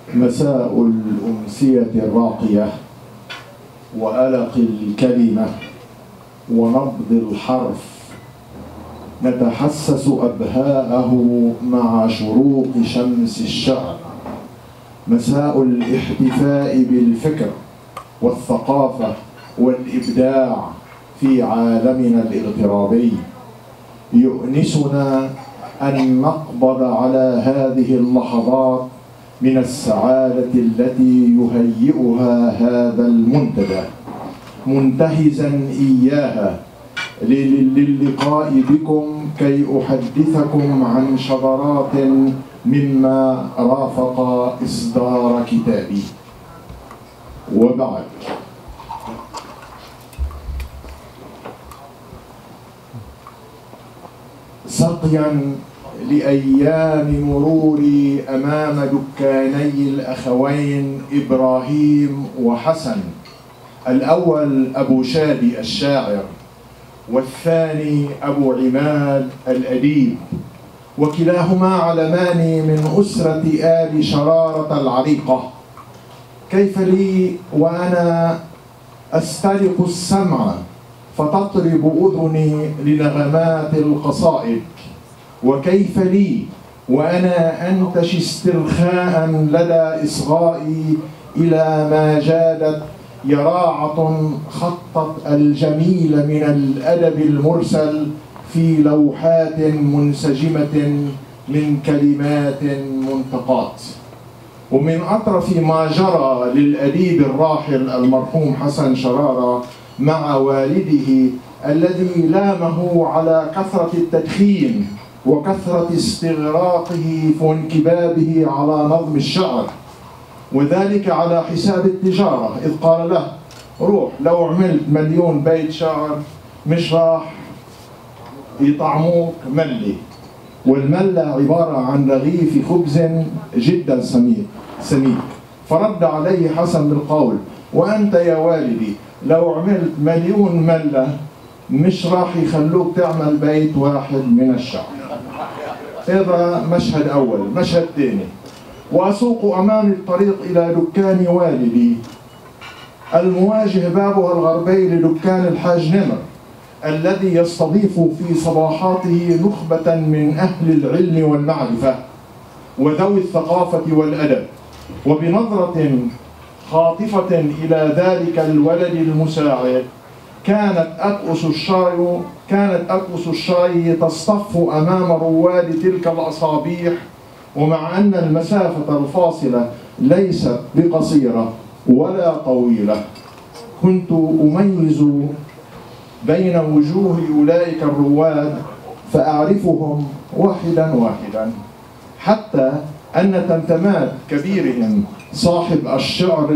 مساء الأمسية الراقية وألق الكلمة ونبض الحرف نتحسس أبهاءه مع شروق شمس الشعر. مساء الاحتفاء بالفكر والثقافة والإبداع في عالمنا الاغترابي. يؤنسنا أن نقبض على هذه اللحظات من السعادة التي يهيئها هذا المنتدى، منتهزا إياها للقاء بكم كي أحدثكم عن شذرات مما رافق إصدار كتابي. وبعد، سقيا لأيام مروري أمام دكاني الأخوين إبراهيم وحسن، الأول أبو شادي الشاعر والثاني أبو عماد الأديب، وكلاهما علمان من أسرة آل شرارة العريقة. كيف لي وأنا أسترق السمع فتطرب أذني لنغمات القصائد، وكيف لي وأنا أنتش استرخاء لدى إصغائي إلى ما جادت يراعة خطت الجميل من الأدب المرسل في لوحات منسجمة من كلمات منتقات. ومن أطرف ما جرى للأديب الراحل المرحوم حسن شرارة مع والده الذي لامه على كثرة التدخين وكثرة استغراقه وانكبابه على نظم الشعر، وذلك على حساب التجارة، إذ قال له: روح لو عملت 1,000,000 بيت شعر مش راح يطعموك ملي، والملة عبارة عن رغيف خبز جدا سميك. فرد عليه حسن بالقول: وأنت يا والدي لو عملت 1,000,000 ملة مش راح يخلوك تعمل بيت واحد من الشعر. هذا مشهد أول. مشهد ثاني: وأسوق أمامي الطريق إلى دكان والدي المواجه بابها الغربي لدكان الحاج نمر، الذي يستضيف في صباحاته نخبة من أهل العلم والمعرفة وذوي الثقافة والأدب. وبنظرة خاطفة إلى ذلك الولد المساعد كانت أكؤس الشاي تصطف أمام رواد تلك الأصابيح. ومع أن المسافة الفاصلة ليست بقصيرة ولا طويلة، كنت أميز بين وجوه أولئك الرواد فأعرفهم واحدا واحدا، حتى أن تمتمات كبيرهم صاحب الشعر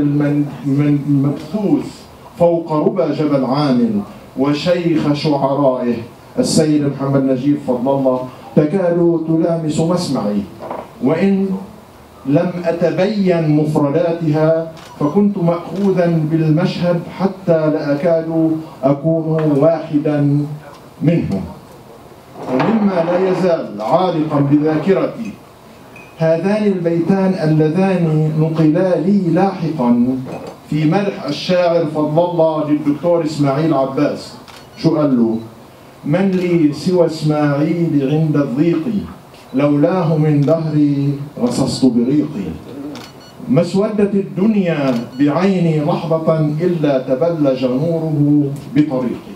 المبثوث فوق ربى جبل عامل وشيخ شعرائه السيد محمد نجيب فضل الله تكاد تلامس مسمعي، وإن لم أتبين مفرداتها فكنت مأخوذا بالمشهد حتى لا أكاد أكون واحدا منهم. ومما لا يزال عالقا بذاكرتي هذان البيتان اللذان نقلا لي لاحقا في مدح الشاعر فضل الله للدكتور إسماعيل عباس. شو قال له؟ من لي سوى إسماعيل عند الضيق، لولاه من دهري غصصت بريقي. ما اسودت الدنيا بعيني لحظة إلا تبلج نوره بطريقي.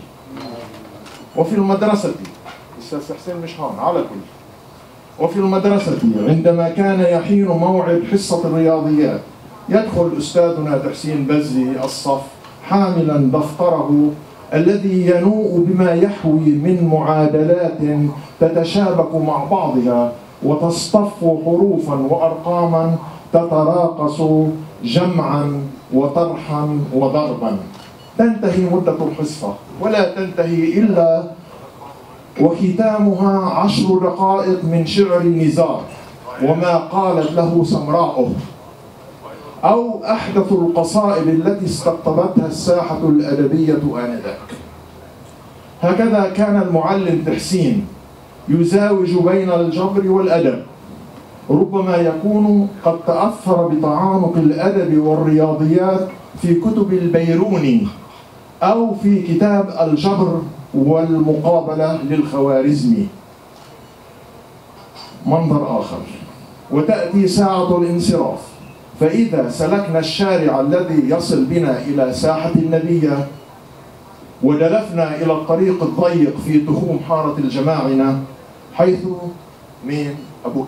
وفي المدرسة، أستاذ حسين مش هون على كل. وفي المدرسة عندما كان يحين موعد حصة الرياضيات يدخل أستاذنا تحسين بزي الصف حاملا دفتره الذي ينوء بما يحوي من معادلات تتشابك مع بعضها وتصطف حروفا وأرقاما تتراقص جمعا وطرحا وضربا. تنتهي مدة الحصة ولا تنتهي إلا وختامها 10 دقائق من شعر نزار وما قالت له سمراؤه، أو أحدث القصائد التي استقطبتها الساحة الأدبية آنذاك. هكذا كان المعلم تحسين يزاوج بين الجبر والأدب، ربما يكون قد تأثر بتعانق الأدب والرياضيات في كتب البيروني أو في كتاب الجبر والمقابلة للخوارزمي. منظر آخر، وتأتي ساعة الانصراف، فإذا سلكنا الشارع الذي يصل بنا إلى ساحة النبية ودلفنا إلى الطريق الضيق في تخوم حارة الجماعنة، حيث أبو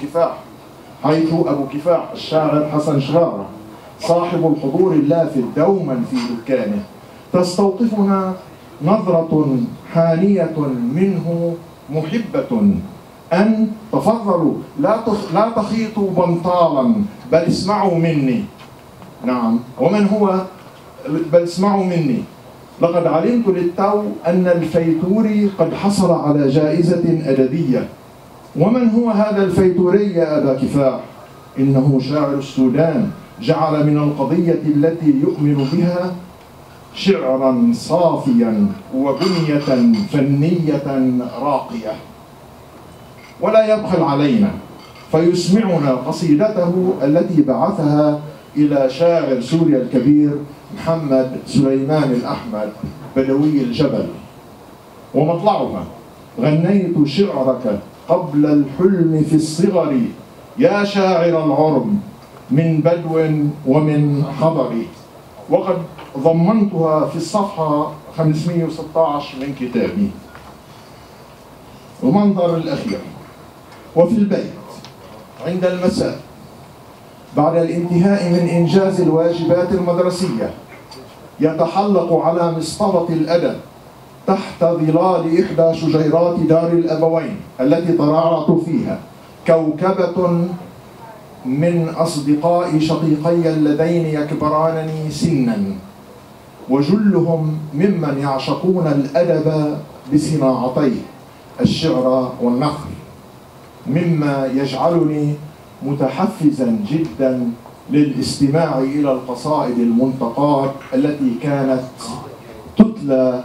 كفاح الشاعر حسن شغارة صاحب الحضور اللافت دوما في دكانه، تستوقفنا نظرة حانية منه محبة أن تفضلوا لا تخيطوا بنطالا بل اسمعوا مني. نعم، ومن هو بل اسمعوا مني؟ لقد علمت للتو أن الفيتوري قد حصل على جائزة أدبية. ومن هو هذا الفيتوري يا أبا كفاح؟ إنه شاعر السودان، جعل من القضية التي يؤمن بها شعرا صافيا وبنية فنية راقية. ولا يبخل علينا فيسمعنا قصيدته التي بعثها إلى شاعر سوريا الكبير محمد سليمان الأحمد بدوي الجبل، ومطلعها: غنيت شعرك قبل الحلم في الصغر يا شاعر العرب من بدو ومن حضر. وقد ضمنتها في الصفحة 516 من كتابي. المنظر الأخير، وفي البيت عند المساء بعد الانتهاء من إنجاز الواجبات المدرسية، يتحلق على مصطبة الأدب تحت ظلال إحدى شجيرات دار الأبوين التي ترعرعت فيها كوكبة من أصدقائي شقيقي اللذين يكبرانني سنا، وجلهم ممن يعشقون الأدب بصناعتيه الشعر والنثر، مما يجعلني متحفزا جدا للاستماع إلى القصائد المنتقاة التي كانت تتلى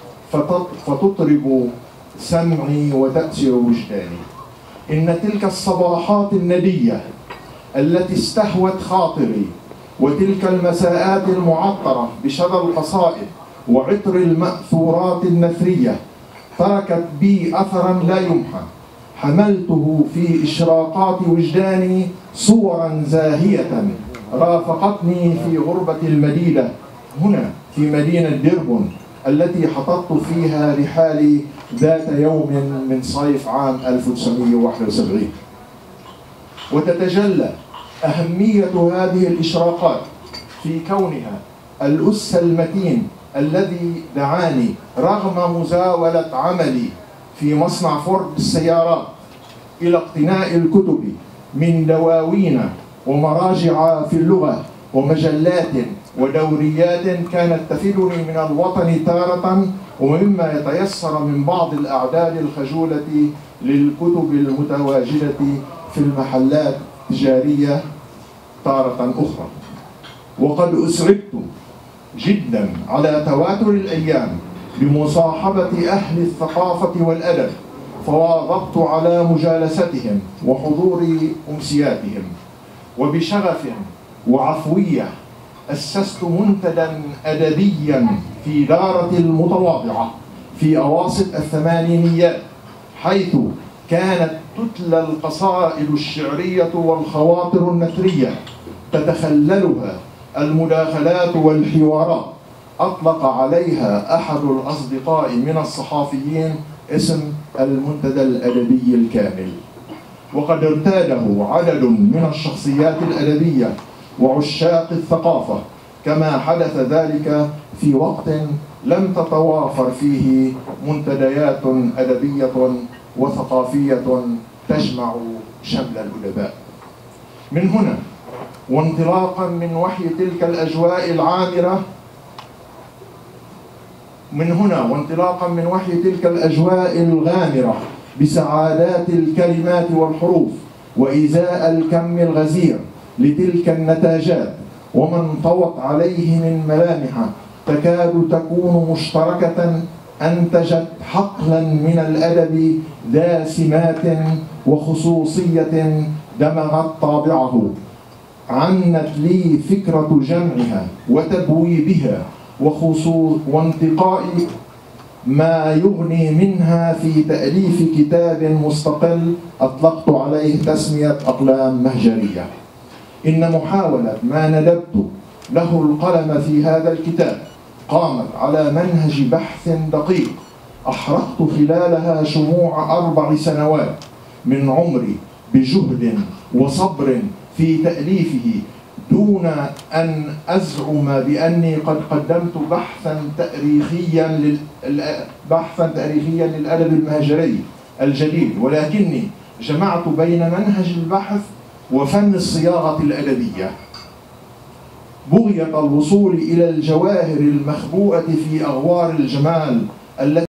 فتطرب سمعي وتأسر وجداني. إن تلك الصباحات الندية التي استهوت خاطري، وتلك المساءات المعطرة بشذا القصائد وعطر المأثورات النثرية، تركت بي أثرا لا يمحى، حملته في إشراقات وجداني صورا زاهية رافقتني في غربة المدينة هنا في مدينة ديربون التي حططت فيها رحالي ذات يوم من صيف عام 1971. وتتجلى أهمية هذه الإشراقات في كونها الأس المتين الذي دعاني رغم مزاولة عملي في مصنع فورد السيارات إلى اقتناء الكتب من دواوين ومراجع في اللغة ومجلات ودوريات كانت تفيدني من الوطن تارة، ومما يتيسر من بعض الأعداد الخجولة للكتب المتواجدة في المحلات التجارية تارة أخرى. وقد أسعدت جدا على تواتر الأيام بمصاحبة أهل الثقافة والأدب، فواظبت على مجالستهم وحضور أمسياتهم، وبشغف وعفوية أسست منتدى أدبيا في دارة المتواضعة في أواسط الثمانينيات، حيث كانت تتلى القصائد الشعرية والخواطر النثرية تتخللها المداخلات والحوارات. أطلق عليها أحد الأصدقاء من الصحافيين اسم المنتدى الأدبي الكامل، وقد ارتاده عدد من الشخصيات الأدبية وعشاق الثقافة، كما حدث ذلك في وقت لم تتوافر فيه منتديات أدبية وثقافية تجمع شمل الأدباء. من هنا وانطلاقا من وحي تلك الأجواء العامرة الغامرة بسعادات الكلمات والحروف، وإزاء الكم الغزير لتلك النتاجات، وما انطوت عليه من ملامح تكاد تكون مشتركة، أنتجت حقلا من الأدب ذا سمات وخصوصية دمغت طابعه، عنت لي فكرة جمعها وتبويبها وانتقاء ما يغني منها في تأليف كتاب مستقل أطلقت عليه تسمية أقلام مهجرية. إن محاولة ما ندبت له القلم في هذا الكتاب قامت على منهج بحث دقيق أحرقت خلالها شموع 4 سنوات من عمري بجهد وصبر في تأليفه، دون أن أزعم بأني قد قدمت بحثا تاريخيا للأدب المهجري الجديد، ولكني جمعت بين منهج البحث وفن الصياغة الأدبية بغية الوصول إلى الجواهر المخبوءة في أغوار الجمال التي